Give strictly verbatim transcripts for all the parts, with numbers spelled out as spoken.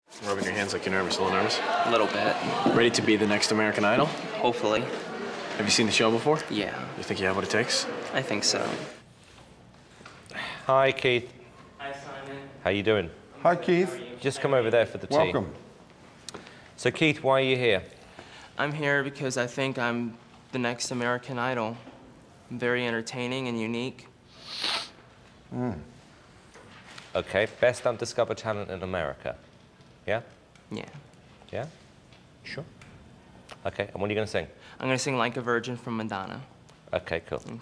Rubbing your hands like you're nervous, a little nervous? A little bit. Ready to be the next American Idol? Hopefully. Have you seen the show before? Yeah. You think you have what it takes? I think so. Hi, Keith. Hi, Simon. How you doing? Hi, Keith. Just come over there for the tea. Welcome. So, Keith, why are you here? I'm here because I think I'm the next American Idol. I'm very entertaining and unique. Mm. Okay, best undiscovered talent in America. Yeah? Yeah. Yeah? Sure. Okay, and what are you going to sing? I'm going to sing Like a Virgin from Madonna. Okay, cool. Okay.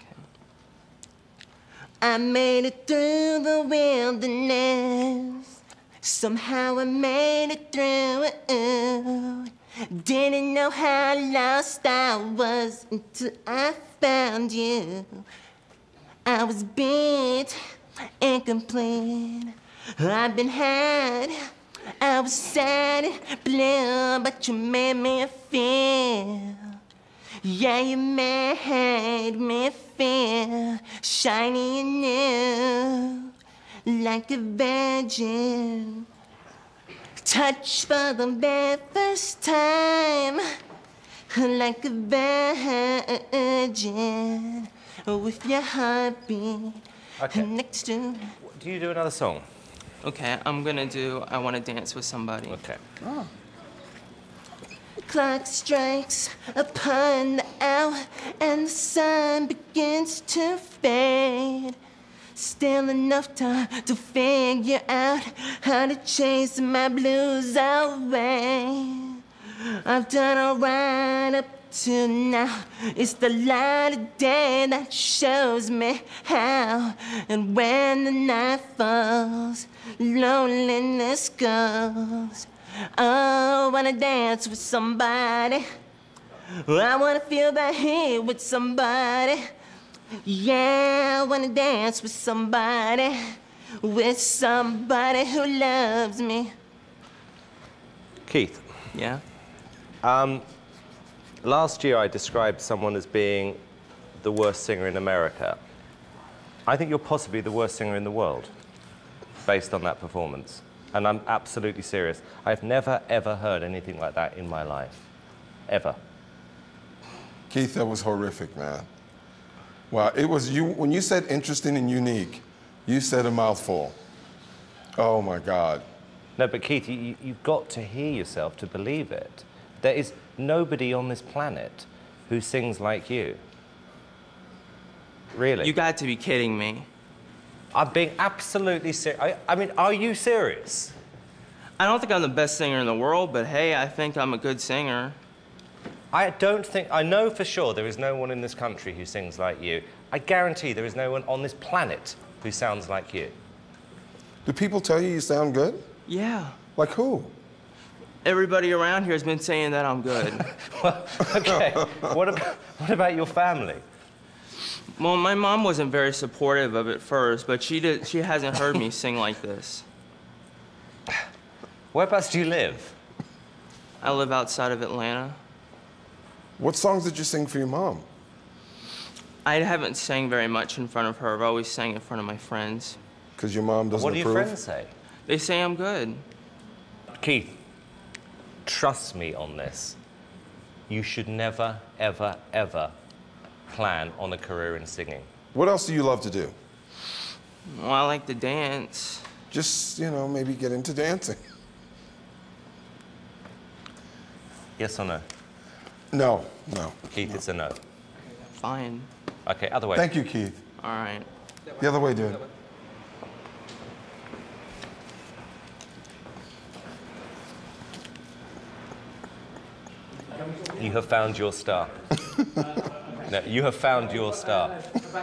I made it through the wilderness. Somehow I made it through. Didn't know how lost I was until I found you. I was beat, incomplete. I've been had. I was sad and blue, but you made me feel. Yeah, you made me feel shiny and new, like a virgin. Touch for the very first time, like a virgin, with your heartbeat Okay. next to. Do you do another song? Okay, I'm gonna do I Wanna Dance with Somebody. Okay. Oh. Clock strikes upon the hour and the sun begins to fade. Still enough time to figure out how to chase my blues away. I've done all right up to now. It's the light of day that shows me how. And when the night falls, loneliness goes. Oh, I wanna dance with somebody. I wanna feel the heat with somebody. Yeah, I wanna dance with somebody. With somebody who loves me. Keith. Yeah? Um, last year I described someone as being the worst singer in America. I think you're possibly the worst singer in the world, based on that performance. And I'm absolutely serious. I've never, ever heard anything like that in my life. Ever. Keith, that was horrific, man. Wow, it was you, when you said interesting and unique, you said a mouthful. Oh my God. No, but Keith, you, you- you've got to hear yourself to believe it. There is nobody on this planet who sings like you. Really? You got to be kidding me. I'm being absolutely serious. I, I mean, are you serious? I don't think I'm the best singer in the world, but hey, I think I'm a good singer. I don't think, I know for sure there is no one in this country who sings like you. I guarantee there is no one on this planet who sounds like you. Do people tell you you sound good? Yeah. Like who? Everybody around here has been saying that I'm good. Well, okay, what about, what about your family? Well, my mom wasn't very supportive of it first, but she did. She hasn't heard me sing like this. Whereabouts do you live? I live outside of Atlanta. What songs did you sing for your mom? I haven't sang very much in front of her. I've always sang in front of my friends. Because your mom doesn't What do your approve? friends say? They say I'm good. Keith, trust me on this. You should never, ever, ever plan on a career in singing. What else do you love to do? Well, I like to dance. Just, you know, maybe get into dancing. Yes or no? No, no. Keith, it's a no. Fine. Okay, other way. Thank you, Keith. All right. The other way, dude. You have found your star. No, you have found your star.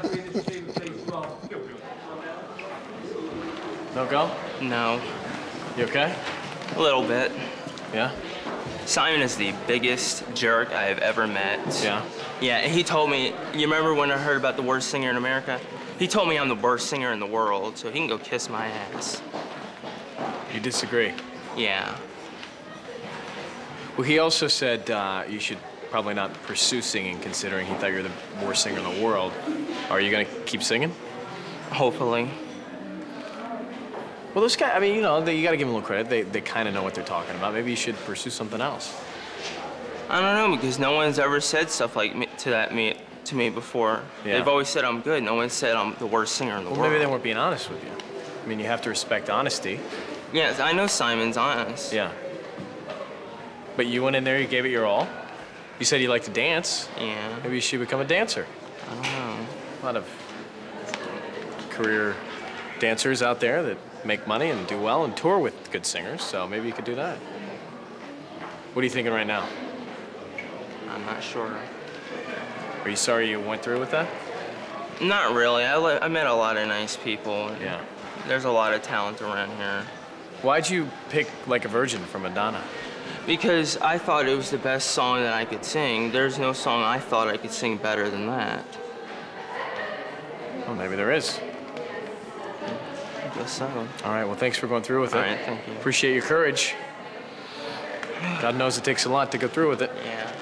No go? No. You okay? A little bit. Yeah? Simon is the biggest jerk I have ever met. Yeah? Yeah, and he told me, you remember when I heard about the worst singer in America? He told me I'm the worst singer in the world, so he can go kiss my ass. You disagree? Yeah. Well, he also said uh, you should probably not pursue singing, considering he thought you were the worst singer in the world. Are you gonna keep singing? Hopefully. Well, those guys, I mean, you know, they, you got to give them a little credit. They, they kind of know what they're talking about. Maybe you should pursue something else. I don't know, because no one's ever said stuff like me, to that me to me before. Yeah. They've always said I'm good. No one said I'm the worst singer in the Well, world. maybe they weren't being honest with you. I mean, you have to respect honesty. Yes, I know Simon's honest. Yeah. But you went in there, you gave it your all. You said you like to dance. Yeah. Maybe you should become a dancer. I don't know. A lot of career dancers out there that make money and do well and tour with good singers, so maybe you could do that. What are you thinking right now? I'm not sure. Are you sorry you went through with that? Not really. I, li- I met a lot of nice people. Yeah. There's a lot of talent around here. Why'd you pick Like a Virgin from Madonna? Because I thought it was the best song that I could sing. There's no song I thought I could sing better than that. Well, maybe there is. I guess so. All right, well, thanks for going through with it. All right, thank you. Appreciate your courage. God knows it takes a lot to go through with it. Yeah.